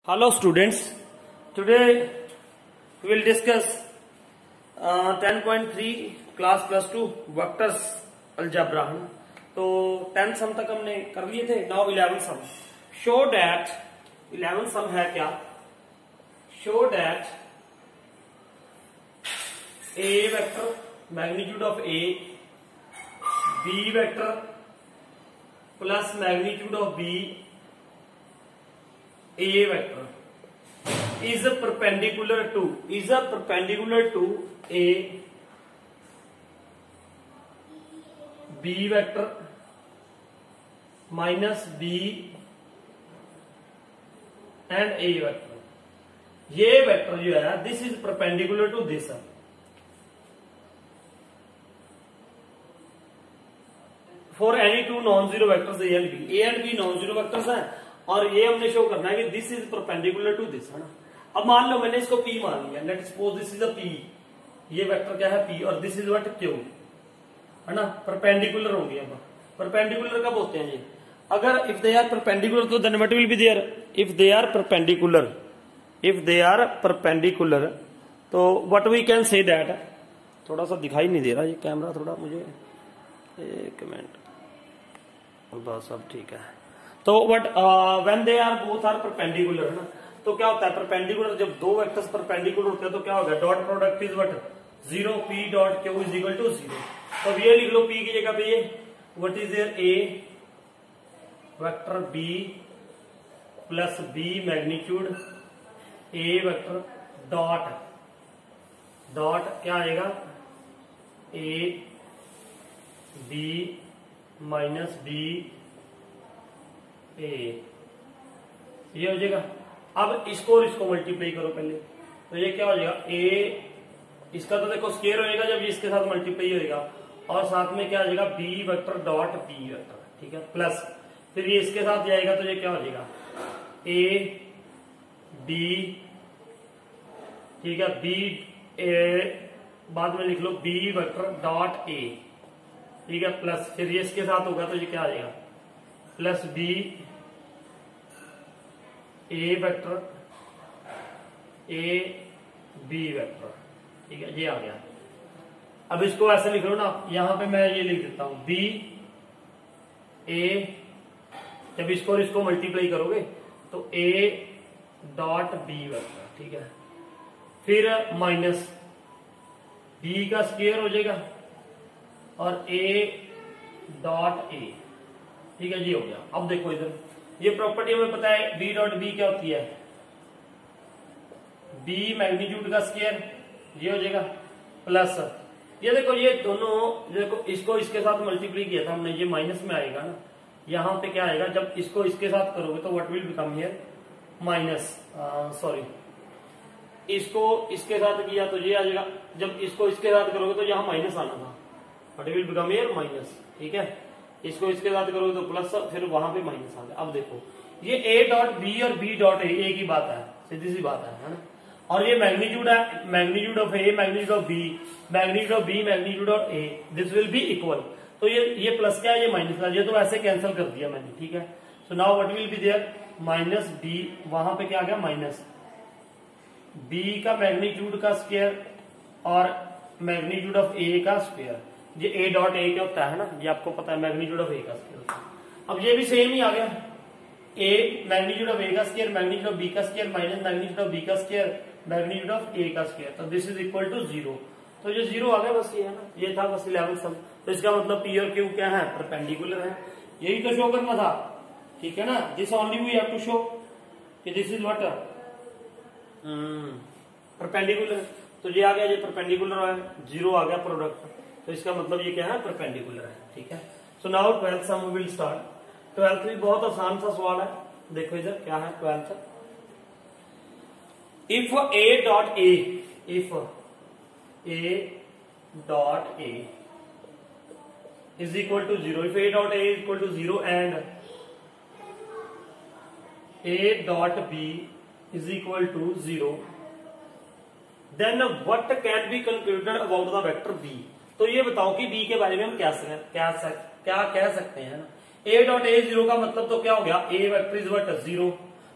Hello students, today we will discuss 10.3 class plus 2 vectors algebra है ना। तो 10 सम तक हमने कर लिए थे। Now 11 sum. Show that 11 sum है क्या? Show that a vector magnitude of a, b vector plus magnitude of b, a vector is a perpendicular to a b vector minus b and a vector। ये vector जो है this is perpendicular to this. For any two non zero vectors A and B non zero vectors हैं और ये हमने show करना है कि this is perpendicular to this, है ना। अब मान लो मैंने इसको P मान लिया, let suppose this is a P, ये वेक्टर क्या है P और दिस इज व्हाट Q, है ना। परपेंडिकुलर होंगे। अब परपेंडिकुलर कब होते हैं ये? अगर इफ दे आर परपेंडिकुलर तो then what will be there? If they are perpendicular तो what we can say that. थोड़ा सा दिखाई नहीं दे रहा ये कैमरा, थोड़ा मुझे एक मिनट, बस अब ठीक है। तो what when they are both are perpendicular, है ना। तो क्या होता है परपेंडिकुलर? जब दो वेक्टर्स परपेंडिकुलर होते हैं तो क्या होगा? Dot product is what? 0 p dot q is equal to 0। तो अब ये लिख लो p की जगह पे ये what is there? a vector b plus b magnitude a vector dot क्या आएगा? a b minus b A, ये हो जाएगा। अब इसको और इसको मल्टीप्लाई करो पहले, तो ये क्या हो जाएगा? ए, इसका तो देखो स्केयर होएगा जब ये इसके साथ मल्टीप्लाई होएगा, और साथ में क्या हो जाएगा? B vector dot B vector, ठीक है, प्लस फिर ये इसके साथ जाएगा तो ये क्या हो जाएगा? ए बी, ठीक है, बी ए, बाद में लिख लो बी वेक्टर डॉट ए, ठीक है, प्लस फिर ये इसके साथ होगा तो ये क्या आ जाएगा? Plus B A vector A B vector, ठीक है, ये आ गया। अब इसको ऐसे लिख लो ना, यहां पे मैं ये लिख देता हूं बी ए, जब इसको और इसको मल्टीप्लाई करोगे तो ए डॉट बी वेक्टर, ठीक है, फिर माइनस बी का स्क्वायर हो जाएगा और ए डॉट ए, ठीक है, ये हो गया। अब देखो इधर ये प्रॉपर्टी हमें पता है बी डॉट बी क्या होती है? बी मैग्नीट्यूड का स्क्वायर, ये हो जाएगा, प्लस ये देखो ये दोनों, देखो इसको इसके साथ मल्टीप्लाई किया था हमने, ये माइनस में आएगा ना, यहां पे क्या आएगा? जब इसको इसके साथ करोगे तो what will become here? Minus, sorry, इसको इसके साथ किया तो ये आ जाएगा, जब इसको इसके साथ करोगे तो यहां माइनस आना था, what will become here? Minus, ठीक है। इसको इसके साथ करोगे तो प्लस, फिर वहां पे माइनस आ गया। अब देखो ये ए डॉट बी और बी डॉट ए एक ही बात है, सीधी सी बात है ना। और ये मैग्नीट्यूड है, magnitude of A magnitude of B, magnitude of B magnitude of A, this will be equal. तो ये प्लस क्या है? ये माइनस है, ये तो ऐसे कैंसिल कर दिया मैंने, ठीक है। So now what will be there? Minus B, वहां पे क्या आ गया? माइनस बी का मैग्नीट्यूड का स्क्वायर और मैग्नीट्यूड ऑफ ए का स्क्वायर, ये ए डॉट ए क्या होता है ना, ये आपको पता है, मैग्नीट्यूड ऑफ ए का स्क्वायर। अब ये भी सेम ही आ गया, ए मैग्नीट्यूड ऑफ ए का स्क्वायर मैग्नीट्यूड ऑफ बी का square minus magnitude of B का स्क्वायर मैग्नीट्यूड ऑफ ए का स्क्वायर, तो दिस इज इक्वल टू 0। तो ये 0 आ गया, बस ये है ना, ये था बस 11 सम। तो इसका मतलब पी और क्यू क्या है? परपेंडिकुलर है। यही तो शो करना था, ठीक है ना। This only we have to show कि दिस इज व्हाट परपेंडिकुलर। तो ये आ गया, ये परपेंडिकुलर है, 0 आ गया प्रोडक्ट, तो इसका मतलब ये क्या है? परपेंडिकुलर है, ठीक है। So now 12th sum we will start. 12th भी बहुत आसान सा सवाल है, देखो इधर क्या है 12th। If A dot A, if A dot A is equal to 0, if A dot A is equal to 0 and A dot B is equal to 0, then what can be concluded about the vector B. तो ये बताओ कि B के बारे में हम क्या कह सकते हैं ना। ए डॉट ए 0 का मतलब तो क्या हो गया? A vector is what? 0।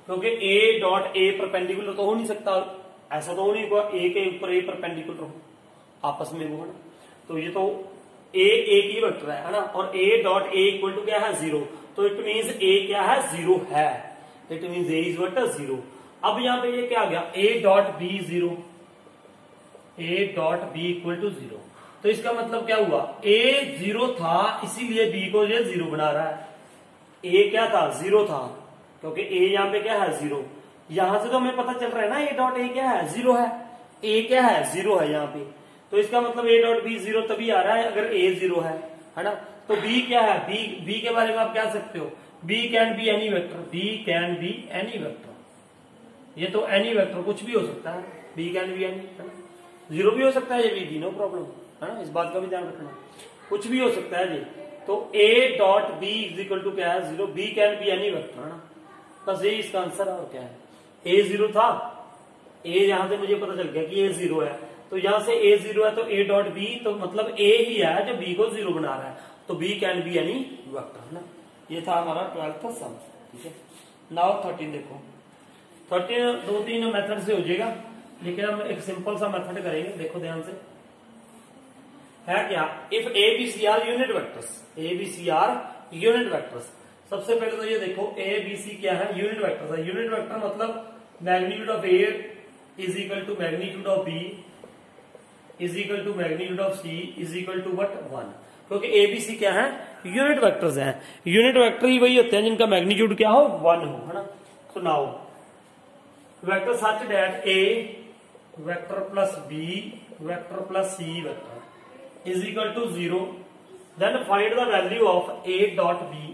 क्योंकि ए डॉट ए परपेंडिकुलर तो हो नहीं सकता, ऐसा तो हो नहीं होगा ए के ऊपर ए परपेंडिकुलर हो आपस में वो है ना। तो ये तो ए एक ही वेक्टर है ना, और A dot A equal to क्या है 0, तो इट मीन्स ए क्या है 0 है, it means A is what 0। अब यहां पे ये क्या आ गया A dot B 0, A dot B equal to 0, तो इसका मतलब क्या हुआ ए 0 था इसीलिए बी को ये 0 बना रहा है। ए क्या था 0 था क्योंकि ए यहां पे क्या है 0, यहां से तो हमें पता चल रहा है ना ए डॉट ए क्या है 0 है, ए क्या है 0 है यहाँ पे, तो इसका मतलब ए डॉट बी 0 तभी आ रहा है अगर ए 0 है ना। तो बी क्या है, बी के बारे में आप क्या सकते हो, B can be any vector, B can be any vector, ये तो एनी वेक्टर कुछ भी हो सकता है, बी कैन बी एनी है ना, 0 भी हो सकता है ये बी, नो प्रॉब्लम है ना, इस बात का भी ध्यान रखना, कुछ भी हो सकता है ये। तो A dot B is equal to क्या है 0, B can be any vector है ना, बस ये इसका आंसर है। और क्या है ए 0 था, ए यहां से मुझे पता चल गया कि ए 0 है, तो यहां से ए 0 है तो ए डॉट बी तो मतलब ए ही है जो बी को 0 बना रहा है, तो B can be any vector है ना। ये था हमारा 12th सम, ठीक है। नाउ 13 देखो, 13 2-3 मेथड से हो जाएगा, लेकिन हम एक सिंपल सा मेथड करेंगे, देखो ध्यान से है क्या, if A B C are unit vectors, A B C are unit vectors. सबसे पहले तो ये देखो ए बी सी क्या है, यूनिट वेक्टर्स है। यूनिट वेक्टर मतलब magnitude of A is equal to magnitude of B is equal to magnitude of C is equal to what 1, क्योंकि ए बी सी क्या है यूनिट वेक्टर्स हैं। यूनिट वेक्टर ही वही होते हैं जिनका मैग्नीट्यूड क्या हो 1 हो, है ना। तो now vector such that A vector plus B vector plus C vector is equal to 0, then find the value of a dot b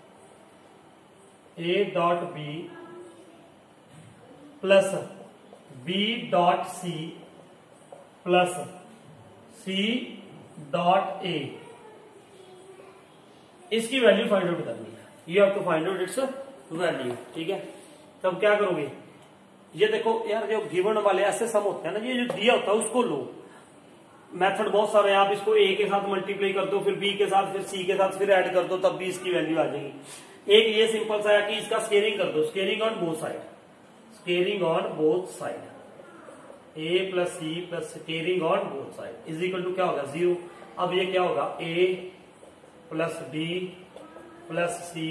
plus b dot c plus c dot a, इसकी value find out करनी है, you have to find out its value, ठीक है। तब क्या करोगे, ये देखो यार जो गिवन वाले ऐसे सम होते हैं ना, ये जो दिया होता है उसको लो, मेथड बहुत सारे हैं, आप इसको ए के साथ मल्टीप्लाई कर दो, फिर बी के साथ, फिर सी के साथ, फिर ऐड कर दो, तब भी इसकी वैल्यू आ जाएगी। एक ये सिंपल सा है कि इसका स्केलिंग कर दो, scaling on both side, scaling on both side, A plus C plus scaling on both side is equal to क्या होगा 0। अब ये क्या होगा A plus B plus C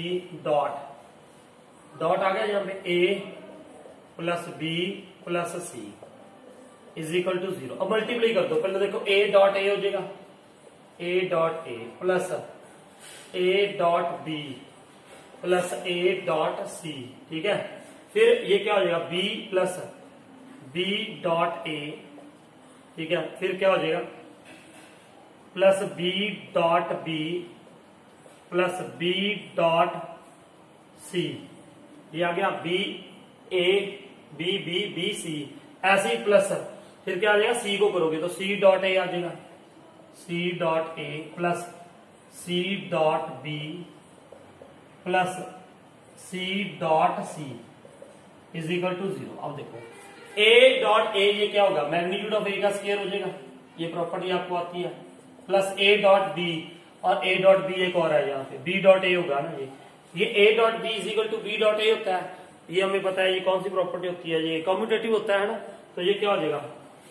dot आ गया यहाँ पे A plus B plus C is equal to 0। अब मल्टीप्लाई कर दो, पहले देखो ए डॉट ए हो जाएगा, A dot A plus A dot B plus A dot C, ठीक है। फिर ये क्या हो जाएगा B plus B dot A, ठीक है। फिर क्या हो जाएगा plus B dot B plus B dot C, ये आ गया B A B B B C, ऐसे ही प्लस फिर क्या आ जाएगा सी को करोगे तो सी डॉट ए आ जाएगा, C dot A plus C dot B plus C dot C is equal to 0। अब देखो ए डॉट ए ये क्या होगा मैग्नीट्यूड ऑफ ए का स्क्वायर हो जाएगा, ये प्रॉपर्टी आपको आती है, प्लस ए डॉट बी, और ए डॉट बी एक और है यहाँ पे बी डॉट ए होगा ना, ये A dot B is equal to B dot A होता है, ये हमें पता है ये कौन सी प्रॉपर्टी होती है, ये कम्यूटेटिव होता है ना। तो ये क्या हो जाएगा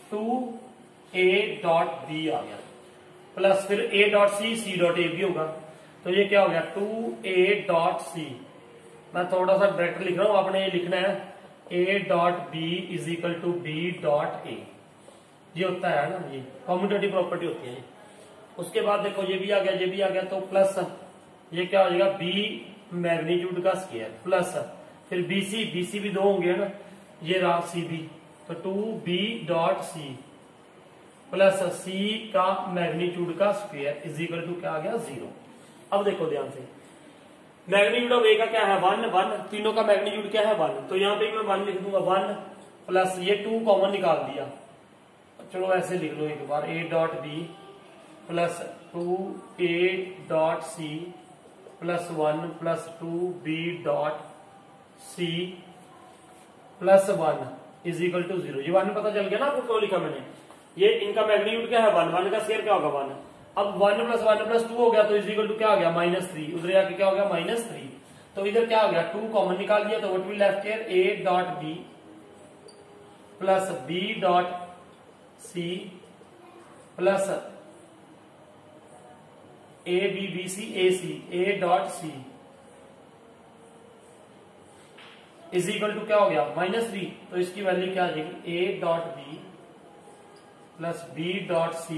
2a डॉट बी आ गया, प्लस फिर a dot C dot A भी होगा, तो ये क्या हो गया 2a डॉट सी। मैं थोड़ा सा डायरेक्ट लिख रहा हूं, आपने ये लिखना है a dot B is equal to B dot A, ये होता है ना, ये कम्यूटेटिव प्रॉपर्टी होती है। उसके बाद देखो ये भी आ गया, ये भी आ गया, तो प्लस ये क्या हो जाएगा b मैग्नीट्यूड का स्क्वायर प्लस फिर बीसी भी दो होंगे ना, ये रहा सी बी, तो 2b डॉट सी प्लस सी का मैग्नीट्यूड का स्क्वायर इज इक्वल टू क्या आ गया 0। अब देखो ध्यान से मैग्नीट्यूड ऑफ ए का क्या है 1, तीनों का मैग्नीट्यूड क्या है 1, तो यहाँ पे मैं 1 लिख दूंगा 1 प्लस ये 2 कॉमन निकाल दिया, चलो ऐसे लिख लो एक बार a dot B plus 2a dot C plus 1 plus 2b dot C plus 1 is equal to 0। ये 1 पता चल गया ना आपको, क्यों लिखा मैंने, ये इनका मैग्नीट्यूड क्या है 1 का स्क्वायर क्या होगा 1। अब 1 प्लस 1 प्लस 2 हो गया तो इज इक्वल टू क्या आ गया -3, उधर आके क्या हो गया -3। तो इधर क्या हो गया, 2 कॉमन निकाल दिया, तो what will left here, A dot B plus B dot C plus A B B C A C, A dot C is equal to क्या हो गया, -3। तो इसकी वैल्यू क्या आ जाएगी, A dot B plus B dot C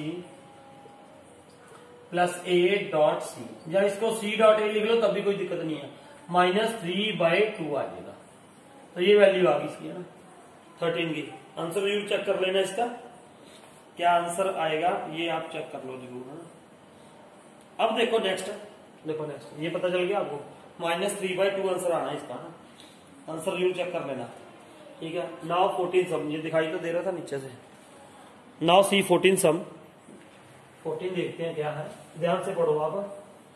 plus A dot C, या इसको सी डॉट ए लिख लो तब भी कोई दिक्कत नहीं है, -3/2 आ जाएगा। तो ये वैल्यू आ गई इसकी, है ना 13 की। आंसर जरूर चेक कर लेना इसका, क्या आंसर आएगा ये आप चेक कर लो जरूर, है ना। अब देखो नेक्स्ट, देखो नेक्स्ट, ये पता चल गया आपको, -3/2 आंसर आना है इसका, आंसर जरूर चेक कर लेना, ठीक है। नाउ 14 सम, ये दिखाई तो दे रहा था नीचे से। नाउ सी 14 सम, 14 देखते हैं क्या है, ध्यान से पढ़ो आप।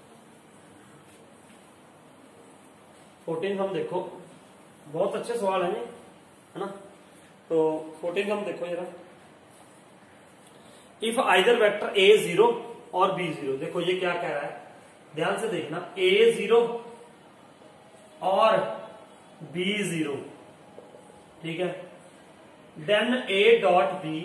14 सम देखो, बहुत अच्छे सवाल है ना। तो 14 सम देखो जरा, इफ आइदर वेक्टर ए 0 और बी 0, देखो ये क्या कह रहा है, ध्यान से देखना, ए 0 और बी 0, ठीक है, then A dot B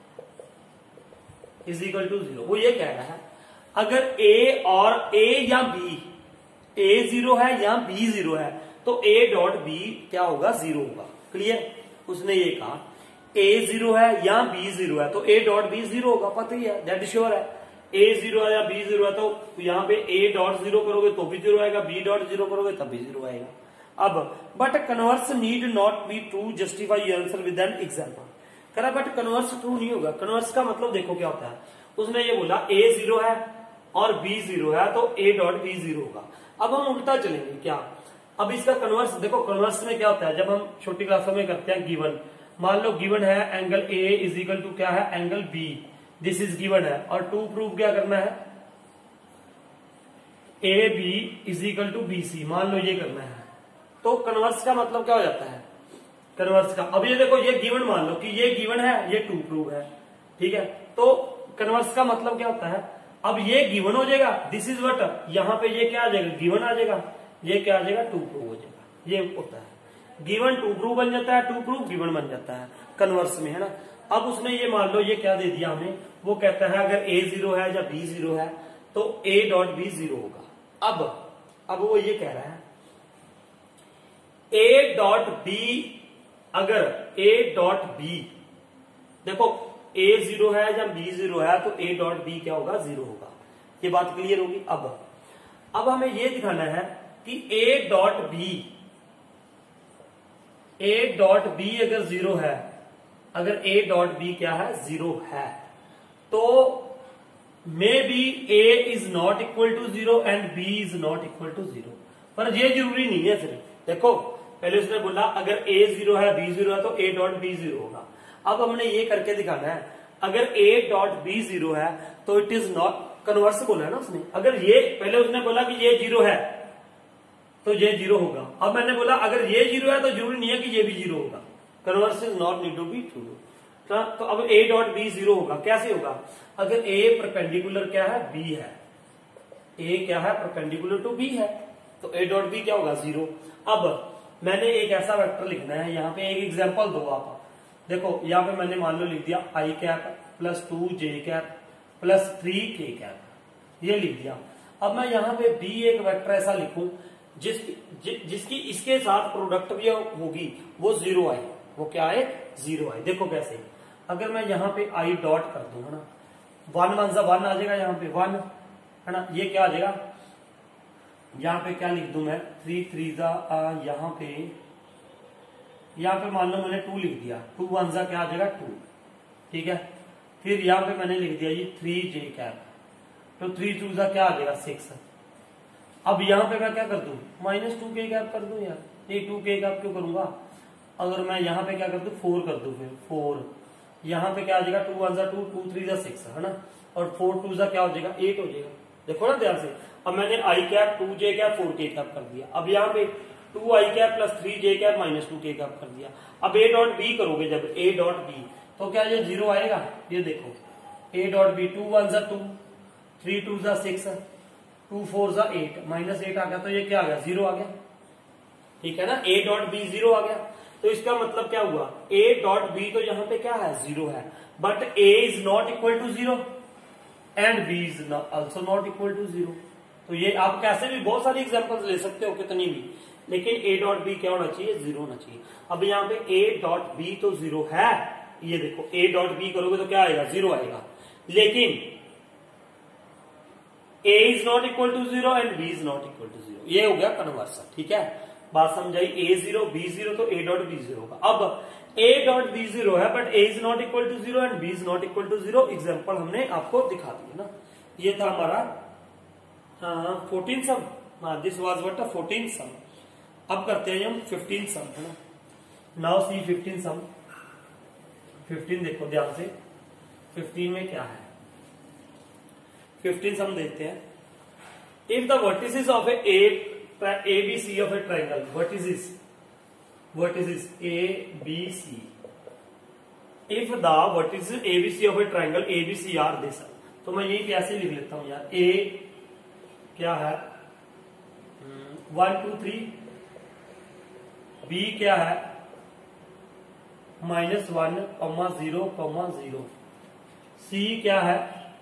is equal to 0। वो ये कह रहा है अगर ए और ए या बी, ए 0 है या बी 0 है, तो ए डॉट बी क्या होगा, 0 होगा। क्लियर, उसने ये कहा ए 0 है या बी 0 है तो ए डॉट बी 0 होगा, पता ही है, दैट श्योर है। ए 0 है या बी 0 है तो यहाँ पे ए डॉट 0 करोगे तो भी 0 आएगा, बी डॉट 0 करोगे तब भी 0 आएगा। अब but converse need not be true, justify your answer with an example. करा बट कन्वर्स ट्रू नहीं होगा। कन्वर्स का मतलब देखो क्या होता है, उसने ये बोला ए 0 है और बी 0 है तो ए डॉट बी 0 होगा। अब हम उल्टा चलेंगे क्या, अब इसका कन्वर्स देखो, कन्वर्स में क्या होता है, जब हम छोटी क्लासों में करते हैं गिवन, मान लो गिवन है angle A is equal to क्या है, angle B, this is given है, और टू प्रूव क्या करना है, A B is equal to B C, मान लो ये करना है। तो कन्वर्स का मतलब क्या हो जाता है, कन्वर्स का, अब ये देखो ये गिवन, मान लो कि ये गिवन है, ये टू प्रूव है, ठीक है, तो कन्वर्स का मतलब क्या होता है, अब ये गिवन हो जाएगा, दिस इज व्हाट, यहां पे ये क्या आ जाएगा, गिवन आ जाएगा, ये क्या आ जाएगा, टू प्रूव हो जाएगा। ये होता है गिवन टू प्रूव बन जाता है, टू प्रूव गिवन बन जाता है कन्वर्स में, है ना। अब उसने ये मान लो ये क्या दे दिया हमें, वो कहता है अगर ए 0 है या बी 0 है तो ए डॉट बी 0 होगा। अब वो ये कह रहा है ए डॉट बी, अगर ए डॉट बी, देखो ए 0 है या बी 0 है तो ए डॉट बी क्या होगा, 0 होगा। ये बात क्लियर होगी। अब हमें ये दिखाना है कि ए डॉट बी अगर 0 है, अगर ए डॉट बी क्या है, 0 है, तो maybe A is not equal to 0 and B is not equal to 0। पर ये जरूरी नहीं है। फिर देखो पहले उसने बोला अगर ए 0 है बी 0 है तो ए डॉट बी 0 होगा। अब हमने ये करके दिखाना है अगर ए डॉट बी 0 है तो इट इज नॉट, कन्वर्स बोला है ना उसने, अगर ये पहले उसने बोला कि ये 0 है तो ये 0 होगा। अब मैंने बोला अगर ये 0 है तो जरूरी नहीं है कि ये भी 0 होगा। Converse is not need to be true. तो अब ए डॉट बी 0 होगा। कैसे होगा, अगर ए परपेंडिकुलर क्या है, बी है, ए क्या है, परपेंडिकुलर टू बी है, तो ए डॉट बी क्या होगा, 0। अब मैंने एक ऐसा वेक्टर लिखना है, यहाँ पे एक एग्जांपल दो आप। देखो यहाँ पे मैंने मान लो लिख दिया I cap plus 2 J cap plus 3 K cap, ये लिख दिया। अब मैं यहाँ पे बी एक वेक्टर ऐसा लिखूं जिसकी इसके साथ प्रोडक्ट भी होगी, वो 0 आए, वो क्या आए, 0 आए। देखो कैसे, अगर मैं यहाँ पे आई डॉट कर दूं, है ना, 1 1 1 आ जाएगा, यहाँ पे 1 है ना, ये क्या आ जाएगा, यहाँ पे क्या लिख दूं मैं, 3 3 यहाँ पे मान लो मैंने 2 लिख दिया, 2 1 क्या आ जाएगा, 2, ठीक है। फिर यहाँ पे मैंने लिख दिया ये 3 जे कैप, तो 3 2 क्या आ जाएगा, 6। अब यहाँ पे मैं क्या कर दूं, -2 के कैप कर दूं यार, ये 2 के कैप क्यों करूंगा, अगर मैं यहाँ पे क्या कर दूं, 4 कर दूं, फिर 4 यहाँ पे क्या आ जाएगा, 2 1 2 2 3 6 है ना, और 4 2 क्या हो जाएगा, 8 हो जाएगा। देखो ना ध्यान से, अब मैंने आई कैप 2 जे कैप 4 के कैप कर दिया। अब यहाँ पे 2 आई कैप प्लस 3 जे कैप -2 के कैप कर दिया। अब ए डॉट बी करोगे जब, ए डॉट बी, तो क्या ये 0 आएगा, ये देखो ए डॉट बी, 2 1 2 3 2 6 2 4 8 -8 आ गया, तो ये क्या आ गया, 0 आ गया। ठीक है ना, ए डॉट बी 0 आ गया। तो इसका मतलब क्या हुआ, ए डॉट बी तो यहाँ पे क्या है 0 है, but A is not equal to 0 and B is also not equal to 0। तो ये आप कैसे भी बहुत सारी एग्जांपल्स ले सकते हो कितनी भी, लेकिन ए डॉट बी क्या होना चाहिए 0 होना चाहिए। अब यहाँ पे ए डॉट बी तो 0 है, ये देखो ए डॉट बी करोगे तो क्या आएगा 0 आएगा, लेकिन A is not equal to 0 and B is not equal to 0, ये हो गया कन्वर्सन। ठीक है, बात समझाई, ए 0 बी 0 तो ए डॉट बी 0 होगा। अब ए डॉट बी 0 है but A is not equal to 0 and B is not equal to 0, example हमने आपको दिखा दिया ना। ये था हमारा 14 सम, हाँ this was what a 14 sum. अब करते हैं हम 15 सम, है ना। नाउ सी 15 सम। 15 देखो ध्यान से, 15 में क्या है, 15 सम देखते हैं। If the vertices of A B C of a triangle, vertices A B C, if the vertices A B C of a triangle A B C are this, तो मैं यही कैसे लिख लेता हूं यार, ए क्या है 1 2 3, बी क्या है -1, 0, 0, सी क्या है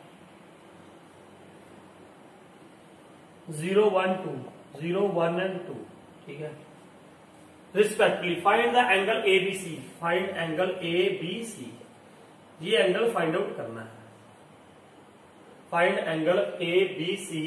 0 1 2, 0 1 एंड 2, ठीक है। Respectively find the angle A B C, find angle A B C, ये एंगल फाइंड आउट करना है। Find angle A B C,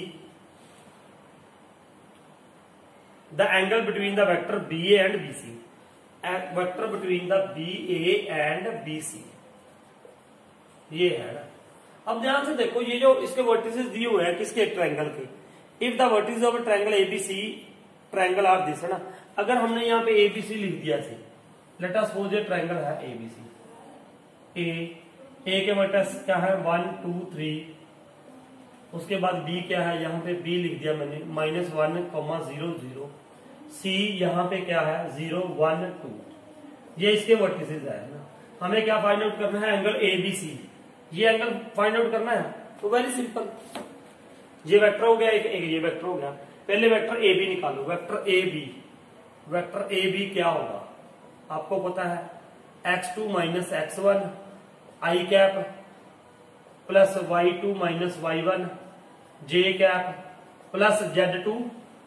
the angle between the vector B A and B C, vector between the B A and B C, ये है ना। अब ध्यान से देखो, ये जो इसके वर्टिसेस दिए हुए हैं किसके, ट्रायंगल के। If the vertices of a triangle ABC triangle are this, है ना। अगर हमने यहाँ पे एबीसी लिख दिया से, लेट अस सपोज ये ट्रायंगल है एबीसी, ए के वर्टेक्स क्या है 1 2 3, उसके बाद बी क्या है, यहाँ पे बी लिख दिया मैंने -1, 0 0, सी यहाँ पे क्या है 0 1 2, ये इसके वर्टिसेस है ना। हमें क्या फाइंड आउट करना है, एंगल ए बी सी, ये एंगल फाइंड आउट करना है। तो वेरी सिंपल, ये वेक्टर हो गया, एक ये वेक्टर हो गया। पहले वेक्टर ए बी निकालो, vector A B, vector A B क्या होगा आपको पता है, x2 - x1 आई कैप प्लस y2 - y1 जे कैप प्लस z2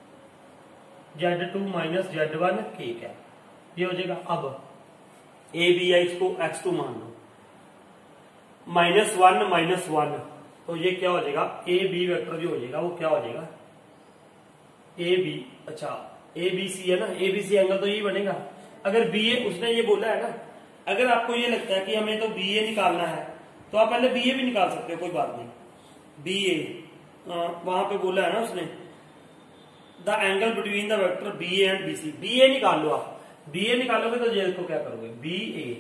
- z1 के कैप, ये हो जाएगा। अब ए बी है, इसको x2 मान लो, -1 -1, तो ये क्या हो जाएगा, ए बी वेक्टर जो हो जाएगा वो क्या हो जाएगा, ए बी, अच्छा ए बी सी है ना, ए बी सी एंगल तो यही बनेगा। अगर बी ए, उसने ये बोला है ना, अगर आपको ये लगता है कि हमें तो बी ए निकालना है तो आप पहले बी ए भी निकाल सकते हो, कोई बात नहीं। बी ए वहां पे बोला है ना उसने, the angle between the vector B A and B C, B A निकाल लो आप। बी ए निकालोगे तो ये को क्या करोगे, बी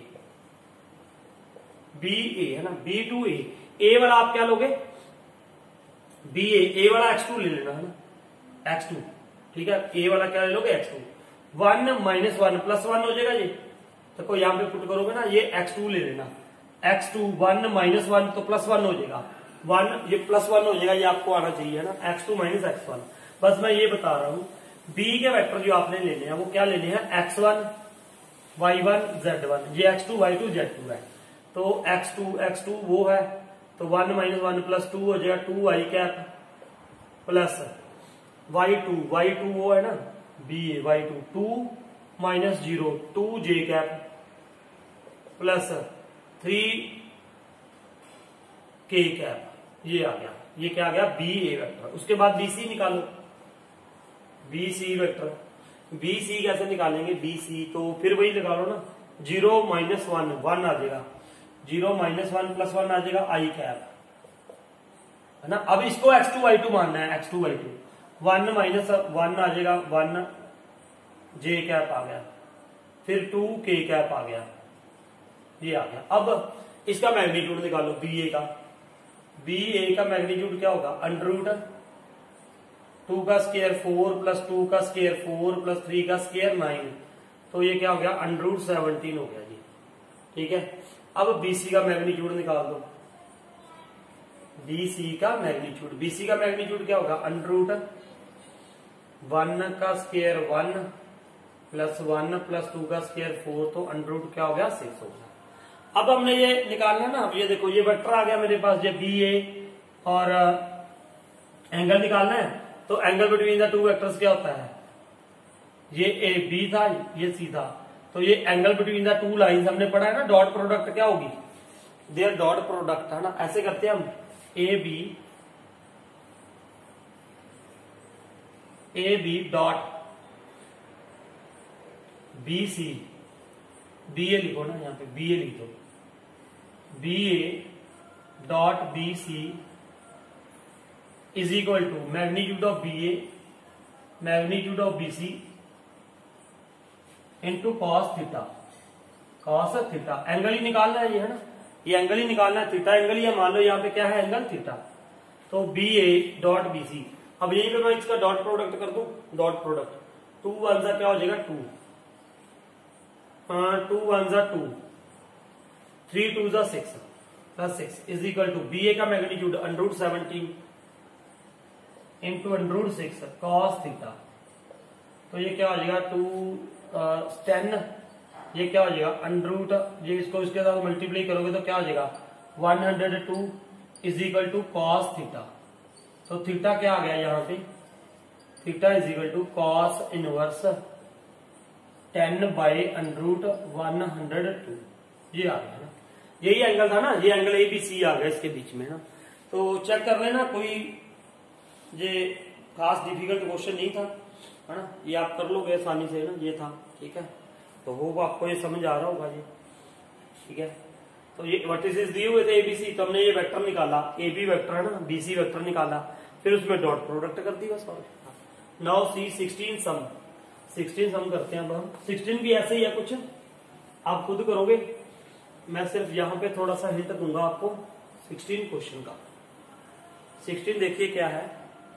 ए है ना, बी टू ए वाला आप क्या लोगे, बी ए वाला x2 ले लेना है ना, x2, ठीक है। ए वाला क्या ले लोगे, x2, 1 - 1 +1 हो जाएगा ये, तो यहाँ पे पुट करोगे ना, ये x2 ले लेना, x2 1 - 1 तो +1 हो जाएगा, 1 ये +1 हो जाएगा, ये आपको आना चाहिए ना, x2 - x1। बस मैं ये बता रहा हूं, बी के वेक्टर जो आपने लेने हैं वो क्या लेने हैं, x1 y1 z1, ये x2 y2 z2 है। तो x2 वो है, तो 1 - 1 +2 हो जाएगा 2 आई कैप प्लस y2 वो है ना B A, y2 2 - 0 2 J cap plus 3 K cap, ये आ गया, ये क्या आ गया, बी ए वेक्टर। उसके बाद बी सी निकालो, B C vector, B C कैसे निकालेंगे, बी सी तो फिर वही लगा लो ना, 0 - 1 आ जाएगा, 0 - 1 +1 आ जाएगा आई कैप, है ना। अब इसको x2 y2 मानना है, x2 y2, 1 - 1 आ जाएगा, 1 जे कैप आ गया, फिर 2 के कैप आ गया, ये आ गया। अब इसका मैग्नीट्यूड निकालो, बी ए का मैग्नीट्यूड क्या होगा, √2 का स्क्वायर 4 + 2 का स्क्वायर 4 + 3 का स्क्वायर 9, तो ये क्या हो गया, √17 हो गया जी, ठीक है। अब बीसी का मैग्नीट्यूड निकाल दो, बीसी का मैग्नीट्यूड क्या होगा, √1 का स्क्वायर 1 +1 + 2 का स्क्वायर 4, तो अंडर रूट क्या हो गया 6 हो गया। अब हमने ये निकालना है ना, अब ये देखो ये वेक्टर आ गया मेरे पास, ये BA और एंगल निकालना है। तो angle between the two vectors क्या होता है, ये AB था, ये C था, तो ये angle between the two lines हमने पढ़ा है ना, डॉट प्रोडक्ट क्या होगी, देयर डॉट प्रोडक्ट है ना। ऐसे करते हैं हम, AB डॉट BC, BA लिखो ना, यहाँ पे BA लिख दो, BA dot BC is equal to magnitude of BA magnitude of BC into cos theta, cos theta. Angle ही निकालना है ये, है ना, ये एंगल ही निकालना है, थीटा एंगल ही है, मान लो यहाँ पे क्या है एंगल थीटा। तो BA डॉट BC, अब यही पे मैं इसका डॉट प्रोडक्ट कर दूं, डॉट प्रोडक्ट 2 1 सा क्या हो जाएगा 2, 2 1 सा 2, 3 2 सा 6 plus 6 is equal to BA का मैग्नीट्यूड √17 इंटू √6 कॉस थीटा। तो ये क्या हो जाएगा 10, ये क्या हो जाएगा अंडर, ये इसको इसके साथ मल्टीप्लाई करोगे तो क्या हो जाएगा 102 is equal to cos theta. तो थीटा क्या आ गया यहाँ पे, theta is equal to cos inverse 10 by √102, ये आ गया ना, यही एंगल था ना, ये एंगल ABC आ गया इसके बीच में ना। तो चेक कर लेना, कोई ये खास डिफिकल्ट क्वेश्चन नहीं था, है ना, ये आप कर लोगे आसानी से ना, ये था, ठीक है। तो होगा आपको ये समझ आ रहा होगा ये, ठीक है। तो ये वर्टिसेस दिए हुए थे ABC, तो हमने ये वेक्टर निकाला, AB वेक्टर है ना, BC वेक्टर निकाला, फिर उसमें डॉट प्रोडक्ट कर दी बस। नाउ सी 16 सम, 16 सम करते हैं अब हम। 16 भी ऐसे ही है कुछ, आप खुद करोगे, मैं सिर्फ यहाँ पे थोड़ा सा हिंट दूंगा आपको 16 क्वेश्चन का। 16 देखिए क्या है,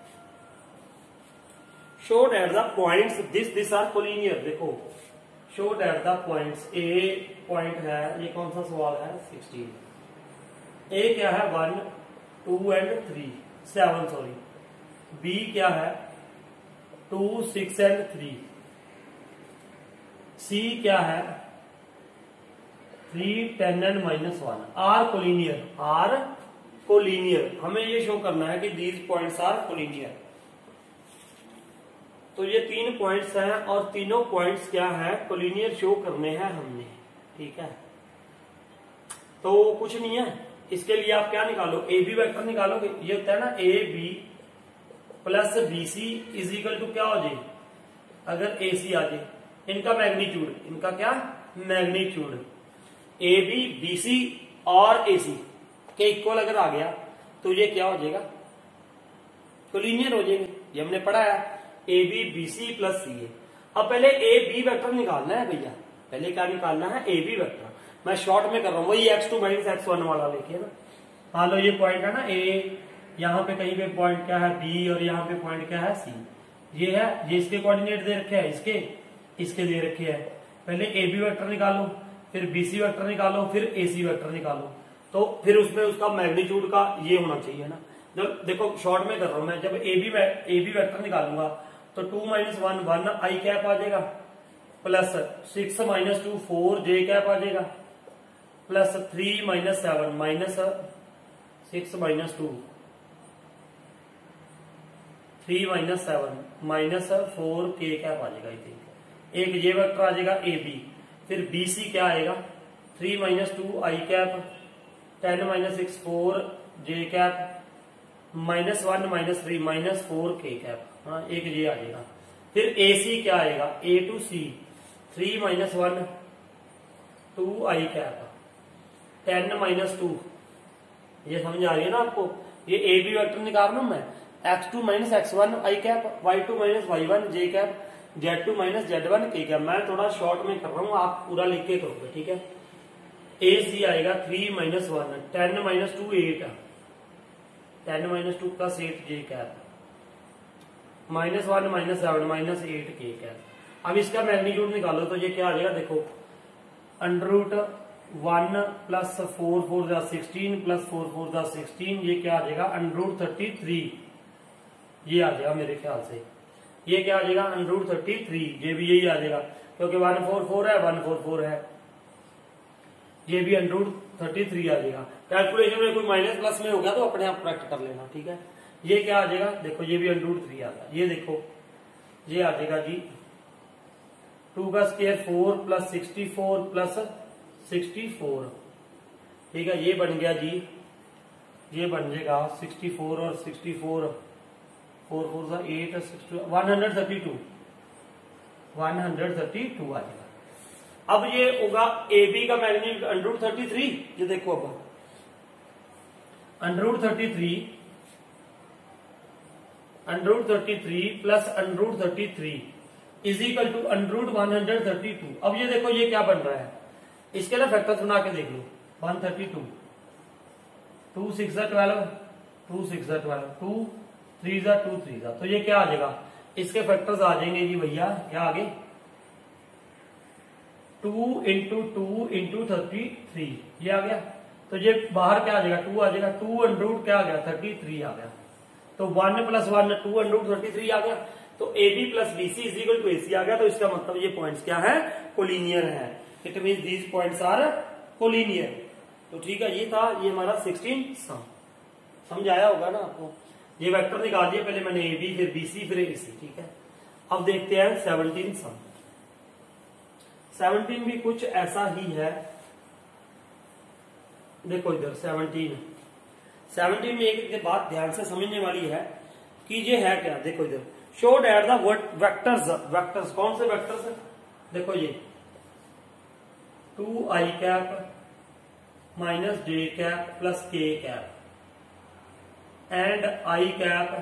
show that the points this are collinear. देखो show that the points, A point है, ये कौन सा सवाल है 16। ए क्या है 1 2 एंड 3 7 सॉरी, बी क्या है 2 6 एंड 3, सी क्या है 3 10 and -1, are collinear, are collinear. हमें ये शो करना है कि दीज पॉइंट्स आर कोलिनियर। तो ये 3 पॉइंट्स हैं और तीनों पॉइंट्स क्या है कोलिनियर शो करने हैं हमने, ठीक है। तो कुछ नहीं है, इसके लिए आप क्या निकालो, AB वेक्टर निकालोगे, ये होता है ना AB plus BC is equal to क्या हो जाए, अगर AC आ जाए, इनका मैग्नीट्यूड, इनका क्या मैग्नीट्यूड AB BC और AC के इक्वल अगर आ गया तो ये क्या हो जाएगा कोलिनियर हो जाएंगे, ये हमने पढ़ा है AB BC प्लस CA। अब पहले AB वेक्टर निकालना है भैया, पहले क्या निकालना है AB वेक्टर। मैं शॉर्ट में कर रहा हूं, वही x2 - x1 वाला लेके ना। मान लो ये पॉइंट है ना A, यहाँ पे कहीं पे पॉइंट क्या है B और यहाँ पे पॉइंट क्या है C, ये है, ये इसके कोऑर्डिनेट दे रखे हैं, इसके दे रखे हैं। पहले AB वेक्टर निकालो, फिर BC वेक्टर निकालो, फिर AC वेक्टर निकालो, तो फिर उसमें उसका मैग्नीट्यूड का ये होना चाहिए ना। जब देखो शॉर्ट में कर रहा हूं मैं, जब AB वेक्टर निकालूंगा तो 2 - 1 1 I कैप आ जाएगा, प्लस 6 - 2 4 J कैप आ जाएगा, प्लस 3 - 7 -6 - 2 3 - 7 -4 K कैप आ जाएगा। आई थिंक एक ये वेक्टर आ जाएगा AB, फिर BC क्या आएगा 3 - 2 I cap, 10 - 6 4 J cap, -1 - 3 -4 K cap, हाँ एक ये आ जाएगा। फिर AC क्या आएगा A to C 3 - 1 2 I cap, 10 - 2, ये समझ आ रही है ना आपको। ये AB वेक्टर निकाल रहा हूं मैं, x2 - x1 I cap, y2 - y1 J cap, z2 - z1 K cap. मैं थोड़ा शॉर्ट में कर रहा हूँ, आप पूरा लिख के करोगे, ठीक है। AC आएगा 3 - 1 10 - 2 8, 10 - 2 का set J cap, -1 - 7 -8 K cap. अब इसका मैग्नीट्यूड निकालो तो ये क्या आ जाएगा, देखो √1 प्लस 4 4 16 प्लस 4 4 16, ये क्या आ जाएगा √33, ये आ जाएगा मेरे ख्याल से। ये क्या आ जाएगा √33, ये भी यही आ जाएगा क्योंकि 144 है, 144 है, ये भी √33 आ जाएगा। कैलकुलेशन में कोई माइनस प्लस में हो गया तो अपने आप करेक्ट कर लेना, ठीक है। ये क्या आ जाएगा, देखो ये भी √3 आ गया, ये देखो ये आ जाएगा जी 2 का स्क्वायर 4 + 64 + 64, ठीक है। ये बन गया जी, ये बन जाएगा 64 और 64 4 4 सा 8 132 132 आ जाएगा। अब ये होगा ए बी का मैग्नीट्यूड √33, ये देखो अब √33 प्लस √33 इज इक्वल टू √132। अब ये देखो ये क्या बन रहा है, इसके ना फैक्टर्स बना के देख लो। 132 2 6 12 2 6 12 2 3 2 3, तो ये क्या आ जाएगा, इसके फैक्टर्स आ जाएंगे जी भैया, क्या आगे 2 × 2 × 33, ये आ गया। तो ये बाहर क्या आ जाएगा 2 आ जाएगा, 2 क्या आ गया 33 आ गया, तो 1 + 1 2 √33 आ गया। तो AB + BC is equal to AC आ गया। तो इसका मतलब ये पॉइंट्स क्या है, कोलिनियर है। It means these points are collinear. तो ठीक है, ये था ये हमारा 16 सम। समझ आया होगा ना आपको। ये वेक्टर निकाल दिया, पहले मैंने AB फिर BC फिर AC, ठीक है। अब देखते हैं 17 सम। 17 भी कुछ ऐसा ही है, देखो इधर 17 में एक बात ध्यान से समझने वाली है कि ये है क्या, देखो इधर शो दैट द वेक्टर्स कौन से वेक्टर्स है, देखो ये 2i cap - j cap + k cap and i cap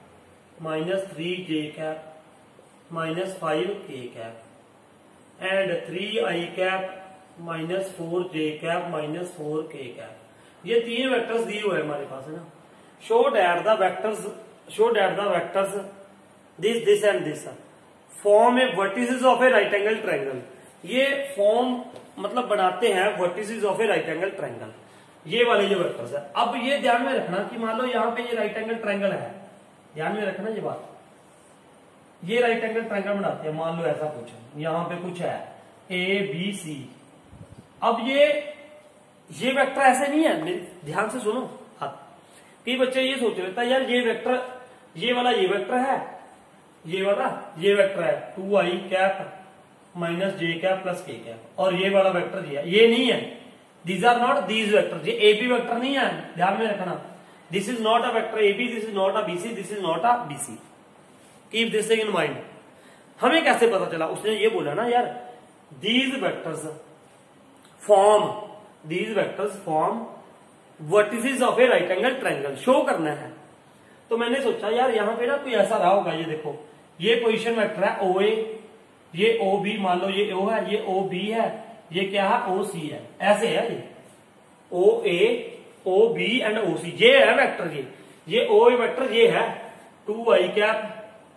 -3j cap -5k cap and 3i cap -4j cap -4k cap. ये 3 वेक्टर्स दिए हुए हमारे पास है ना। Show that the vectors this and this form a vertices of a right angle triangle. ये form मतलब बनाते हैं vertices of a right angle triangle, ये वाले जो वेक्टर्स है। अब ये ध्यान में रखना कि मान लो यहाँ पे ये राइट एंगल ट्रायंगल है, ध्यान में रखना ये बात, ये राइट एंगल ट्रायंगल बनाते हैं। मान लो ऐसा कुछ यहाँ पे कुछ है ABC। अब ये वेक्टर ऐसे नहीं है, ध्यान से सुनो। हाँ, कई बच्चे ये सोच लेता है यार ये वेक्टर, ये वाला ये वेक्टर है, ये वाला ये वेक्टर है 2i cap -j cap + k cap, और ये वाला वेक्टर ये नहीं है। These are not these vector, ये AB वेक्टर नहीं है, ध्यान में रखना। This is not a vector AB, this is not a BC, this is not a BC। Keep this thing in mind. हमें कैसे पता चला, उसने ये बोला ना यार these vectors form vertices of a right angle triangle, show करना है। तो मैंने सोचा यार यहाँ पे ना कोई ऐसा रहा होगा, ये देखो ये पोजीशन वेक्टर है OA, ये OB, मान लो ये O है, ये OB है, ये क्या है OC है, ऐसे है ये OA OB एंड OC, ये है वेक्टर। ये OA वेक्टर ये है 2i cap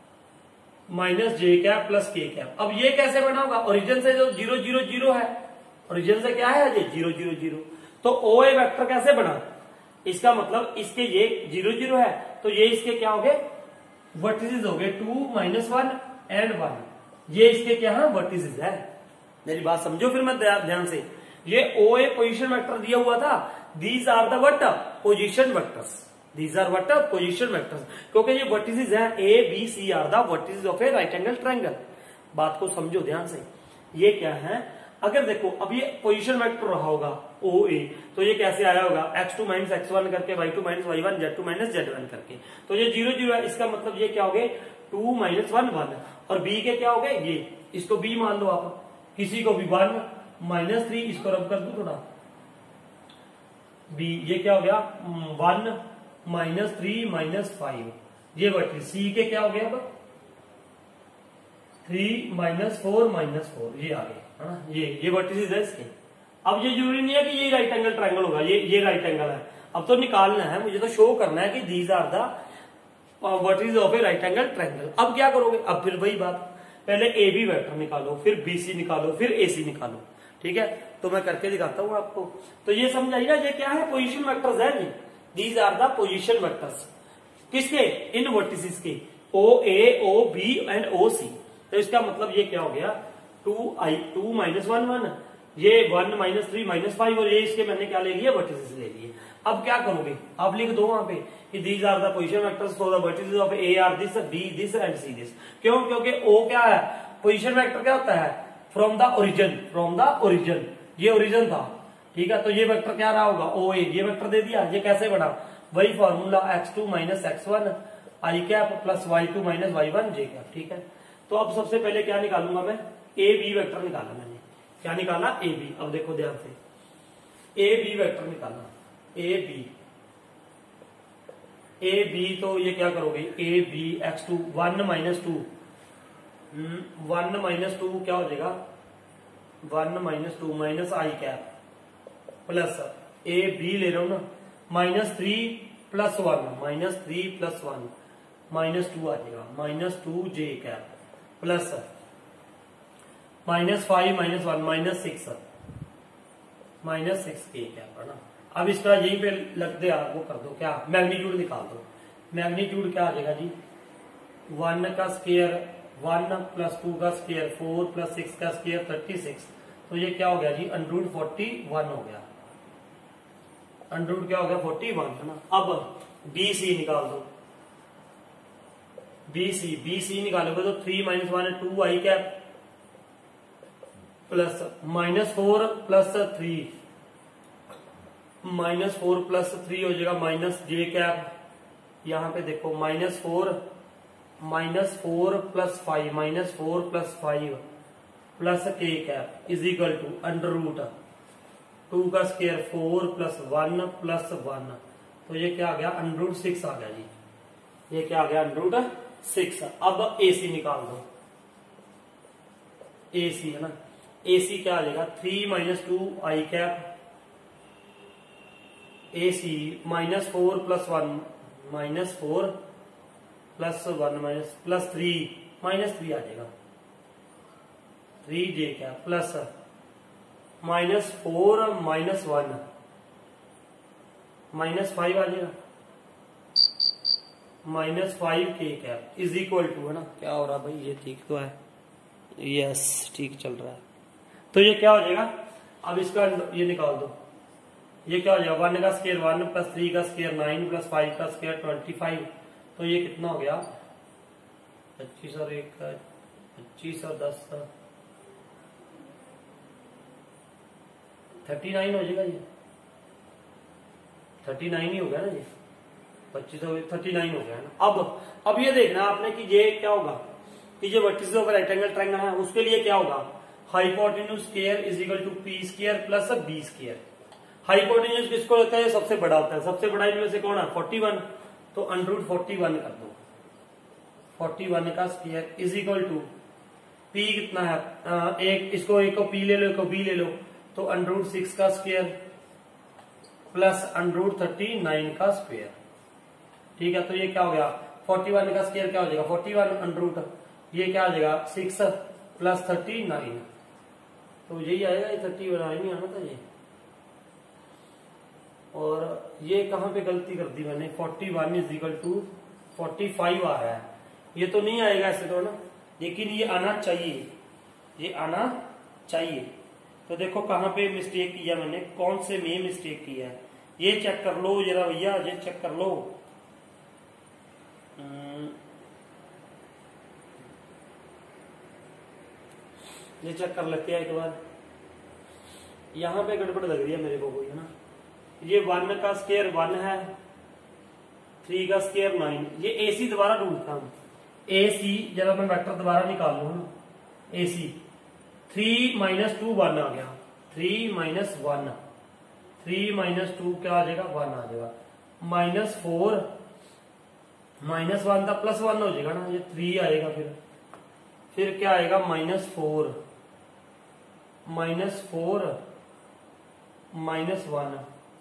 -j cap + k cap. अब ये कैसे बना होगा, ओरिजिन से जो 0 0 0 है, ओरिजिन से क्या है ये 0 0 0, तो OA वेक्टर कैसे बना, इसका मतलब इसके ये 0 0 है, तो ये इसके क्या हो गए वर्टिसेस हो गए 2 -1 एंड 1, ये इसके क्या है वर्टिसेस है। मेरी बात समझो फिर मैं ध्यान से। ये OA पोजीशन वेक्टर दिया हुआ था, these are the what position vectors, these are what position vectors, क्योंकि ये वर्टिसेस है A B C are the vertices of a right angle triangle. बात को समझो ध्यान से। ये क्या है, अगर देखो अब ये पोजीशन वेक्टर रहा होगा OA, तो ये कैसे आया होगा x2 - x1 करके, y2 - y1, z2 - z1 करके, तो ये 0 0 है। इसका मतलब ये क्या हो गए 2 - 1 1, और B के क्या हो गए ये, इसको B मान लो आप, किसी को भी 1 -3, इसको रब कर दो थोड़ा B, ये क्या हो गया 1 -3 -5, ये वर्टिस। C के क्या हो गया अब 3 -4 -4, ये आ गए, ये वर्टिसेस है इसके। अब ये जरूरी नहीं है कि ये राइट एंगल ट्रायंगल होगा, ये राइट एंगल है। अब तो निकालना है मुझे, तो शो करना है कि these are the vertices of a right angle triangle. अब क्या करोगे, अब फिर वही बात, पहले AB वेक्टर निकालो, फिर BC निकालो, फिर AC निकालो, ठीक है। तो मैं करके दिखाता हूं आपको। तो ये समझ आइएगा, ये क्या है पोजीशन वेक्टर्स है, these are the position vectors. किसके, इन वर्टिसेस के। O A, O B and O C. तो इसका मतलब ये क्या हो गया, 2 माइनस 1 1, ये 1 माइनस 3 माइनस 5, और ये इसके मैंने क्या ले लिए, वर्टिसेस ले लिए। अब क्या करोगे, आप लिख दो वहां पे कि these are the position vectors for the vertices of A are this, B this and C this. क्यों, क्योंकि ओ क्या है, पोजीशन वेक्टर क्या होता है, from the origin, from the origin, ये ओरिजिन था, ठीक है। तो ये वेक्टर क्या रहा होगा, ओ ए, ये वेक्टर दे दिया। ये कैसे बना, वही फॉर्मूला x2 माइनस x1 आई cap plus y2 minus y1 जे कैप, ठीक है। तो अब सबसे पहले क्या निकालूंगा मैं, ए बी वेक्टर निकाला मैंने, क्या निकाला, ए बी। अब देखो ध्यान से, ए बी वेक्टर निकालना, ए बी, तो ये क्या करोगे, A B x2 1 minus 2, 1 minus 2 क्या हो जाएगा, 1 minus 2 minus i cap plus A B ले रहा हूं ना, minus 3 plus 1, minus 3 plus 1 minus 2 आ जाएगा, माइनस 2 जे cap plus minus 5 minus 1 minus 6, minus 6 k cap है ना। अब इसका यहीं पे लग दे, आप वो कर दो, क्या मैग्नीट्यूड निकाल दो। मैग्नीट्यूड क्या आ जाएगा जी, 1 का स्क्वायर 1 प्लस 2 का स्क्वायर 4 प्लस 6 का स्क्वायर 36। तो ये क्या हो गया जी, अंडर 41 हो गया, अंडर क्या हो गया 41 है ना। अब बी सी निकाल दो, बी सी निकालोगे तो 3 माइनस 1 2 आई cap plus minus 4 plus 3, minus 4 plus 3 हो जाएगा माइनस जे कैप। यहां पे देखो minus 4 plus 5 minus 4 plus 5 plus k cap is equal to under root 2 का स्क्वायर 4 प्लस 1 प्लस 1। तो ये क्या आ गया, अंडर रूट 6 आ गया जी, ये क्या आ गया, अंडर रूट 6। अब एसी निकाल दो, एसी है ना, एसी क्या आ जाएगा, 3 माइनस 2 आई cap AC minus 4 plus 1 minus 4 plus 1 minus plus 3 minus 3 आ जाएगा, 3 जे cap plus minus 4 minus 1 minus 5 आ जाएगा, माइनस 5 के कैप इज इक्वल टू, है ना, क्या हो रहा भाई, ये ठीक तो है, यस ठीक चल रहा है। तो ये क्या हो जाएगा, अब इसका ये निकाल दो, ये क्या हो जाएगा, 1 का स्क्वायर 1 प्लस 3 का स्क्वायर 9 प्लस 5 का स्क्वायर 25। तो ये कितना हो गया, 25 और 1 का 25 और 10 का 39 हो जाएगा, ये 39 ही हो गया ना, ये 25 और 39 हो गया है ना। अब ये देखना आपने कि ये क्या होगा, कि ये वर्टिसेस ऑफ रेक्टेंगल ट्रायंगल है, उसके लिए क्या होगा, hypotenuse square is equal to P square plus B square. Hypotenuse किसको होता है, सबसे बड़ा होता है, सबसे बड़ा इनमें से कौन है, 41। तो अंडर रूट 41 कर दो, 41 का square is equal to P कितना है, एक को पी ले लो, एक को बी ले लो, तो अंडर रूट 6 का स्क्वायर प्लस अंडर रूट 39 का स्क्वायर, ठीक है। तो ये क्या हो गया, 41 का स्क्वायर क्या हो जाएगा, 41 अंडर रूट, ये क्या आ जाएगा 6 प्लस 39, तो यही आएगा, ये 30 बना नहीं आना था ये। और ये कहां पे गलती कर दी मैंने, 41 इज इक्वल टू 45 आ रहा है, ये तो नहीं आएगा ऐसे तो ना, लेकिन ये आना चाहिए, ये आना चाहिए। तो देखो कहां पे मिस्टेक किया मैंने, कौन से में मिस्टेक किया है, ये चेक कर लो जरा भैया, ये चेक कर लो। ये चेक कर लेते हैं एक बार, यहां पे गड़बड़ लग रही है मेरे को कोई, है ना। ये 1 का स्क्वायर 1 है, 3 का स्क्वायर 9, ये एसी दोबारा ढूंढता हूं, एसी जरा मैं वेक्टर दोबारा निकाल लू ना, एसी 3 माइनस 2 1 आ गया, 3 माइनस 1, 3 माइनस 2 क्या आ जाएगा, 1 आ जाएगा, माइनस 4 माइनस 1 था प्लस 1 हो जाएगा ना, ये 3 आएगा, फिर क्या आएगा, माइनस 4 माइनस 1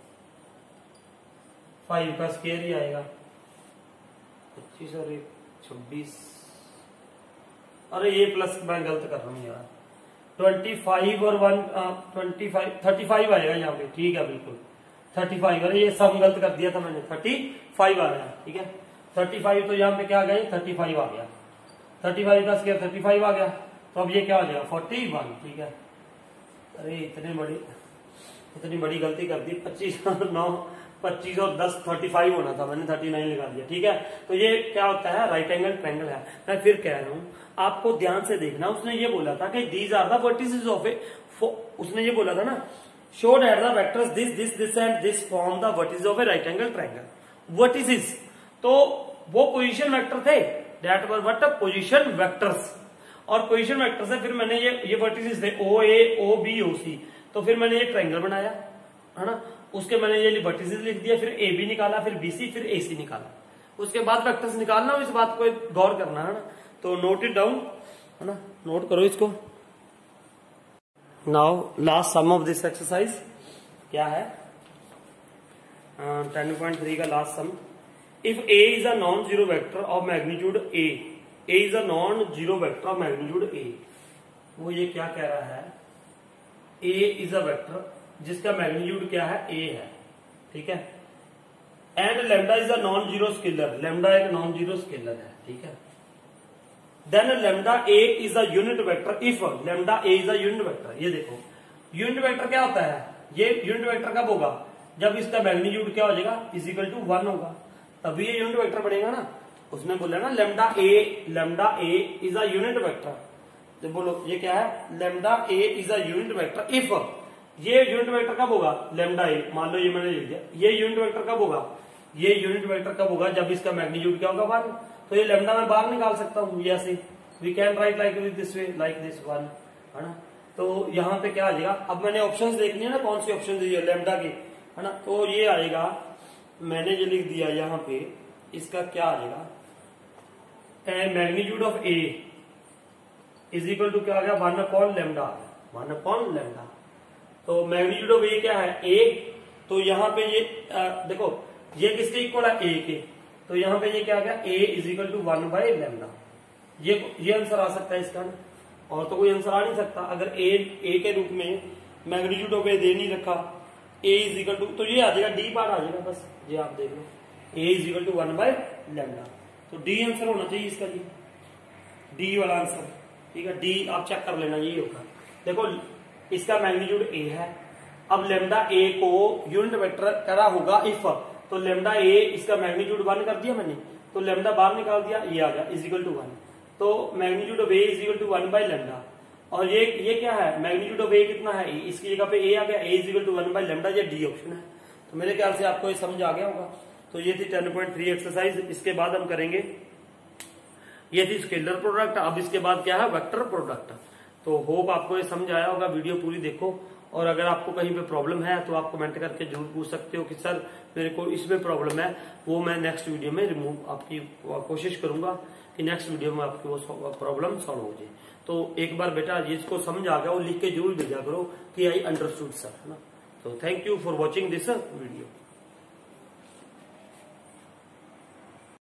5 का स्क्वायर ही आएगा, 25 और 1 26, अरे ये प्लस मैं गलत कर रहा हूँ यार, 25 और 1 35 आएगा यहाँ पे, ठीक है बिल्कुल 35, अरे ये सम गलत कर दिया था मैंने, 35 आ रहा है, ठीक है। 35, तो यहाँ पे क्या आ गया 35 आ गया, 35 का स्क्वायर 35 आ गया, तो अब ये क्या हो जाएगा 41। ठीक है, अरे इतनी बड़ी गलती कर दी, 25 और 10 35 होना था, मैंने 39 लगा दिया। ठीक है, तो ये क्या होता है राइट एंगल ट्रायंगल है। मैं फिर कह रहा हूँ आपको ध्यान से देखना, उसने ये बोला था कि these are the vertices of A, उसने ये बोला था ना show that the vectors this this this and this form the vertices of a right angle triangle. Vertices तो वो पोजीशन वेक्टर थे, that were what position vectors, और position vector से फिर मैंने ये वर्टिसेस थे ओ A O B O C, तो फिर मैंने ये ट्रायंगल बनाया है ना, उसके मैंने ये वर्टिसेस लिख दिया, फिर ए बी निकाला, फिर बी सी, फिर ए सी निकाला, उसके बाद वेक्टर्स निकालना, इस बात को गौर करना है ना, तो नोट इट डाउन है ना, नोट करो इसको। Now last sum of this exercise क्या है 10.3 का last sum. If A is a non zero vector of magnitude A is a non zero vector of magnitude A, वो ये क्या कह रहा है ए इज अ वेक्टर जिसका मैग्नीट्यूड क्या है ए है। ठीक है, and lambda is a non zero scalar, lambda एक नॉन जीरो स्केलर है। ठीक है, then lambda A is a unit vector if lambda A is a unit vector. ये देखो यूनिट वेक्टर क्या होता है, ये यूनिट वेक्टर कब होगा जब इसका मैग्नीट्यूड क्या हो जाएगा इजिकल टू 1 होगा, तभी ये यूनिट वेक्टर बनेगा ना। उसने बोला ना lambda A is a unit vector, तो बोलो ये क्या है lambda A is a unit vector if, ये यूनिट वेक्टर कब होगा लेमडा ए, मान लो ये मैंने लिख दिया, ये यूनिट वेक्टर कब होगा, ये यूनिट वेक्टर कब होगा जब इसका मैग्नीट्यूड क्या होगा 1, तो ये लेमडा मैं बाहर निकाल सकता हूँ ऐसे, we can write like this way like this 1 है ना। तो यहाँ पे क्या आ जाएगा, अब मैंने ऑप्शंस देखनी है ना कौन सी ऑप्शन दी है लेमडा की है ना, तो ये आएगा मैंने जो लिख दिया यहाँ पे इसका क्या आ जाएगा magnitude of A is equal to क्या आ गया 1 लेमडा, 1 लेमडा। तो मैग्नीट्यूड ऑफ ए क्या है ए, तो यहाँ पे ये देखो ये किसके इक्वल है ए के, तो यहाँ पे ये क्या आ गया A is equal to 1 lambda. ये आंसर आ सकता है इसका ना, और तो कोई आंसर आ नहीं सकता अगर ए के रूप में मैग्नीट्यूड ऑफ ए दे नहीं रखा, ए इज इक्वल टू, तो ये आ जाएगा डी पार्ट आ जाएगा बस, ये आप देख लो A is equal to 1 lambda, तो डी आंसर होना चाहिए इसका जी, डी वाला आंसर। ठीक है, डी आप चेक कर लेना ये होगा। देखो इसका मैग्नीट्यूड ए है, अब लेमडा ए को यूनिट वेक्टर करा होगा इफ, तो लेमडा ए इसका मैग्नीट्यूड 1 कर दिया मैंने, तो लेमडा बाहर निकाल दिया, ये आ गया इज इक्वल टू 1, तो magnitude of A is equal to 1 lambda. और ये क्या है मैग्नीट्यूड ऑफ ए कितना है, इसकी जगह पे ए आ गया, A is equal to 1 lambda, ये डी ऑप्शन है। तो मेरे ख्याल से आपको ये समझ आ गया होगा। तो ये थी 10.3 एक्सरसाइज। इसके बाद हम करेंगे, ये थी स्केलर प्रोडक्ट, अब इसके बाद क्या है वेक्टर प्रोडक्ट। तो होप आपको ये समझ आया होगा, वीडियो पूरी देखो, और अगर आपको कहीं पे प्रॉब्लम है तो आप कमेंट करके जरूर पूछ सकते हो कि सर मेरे को इसमें प्रॉब्लम है, वो मैं नेक्स्ट वीडियो में रिमूव आपकी कोशिश करूंगा कि नेक्स्ट वीडियो में आपकी वो प्रॉब्लम सॉल्व हो जाए। तो एक बार बेटा जिसको समझ आ गया वो लिख के जरूर भेजा करो कि आई अंडरस्टूड सर, है ना। तो thank you for watching this video.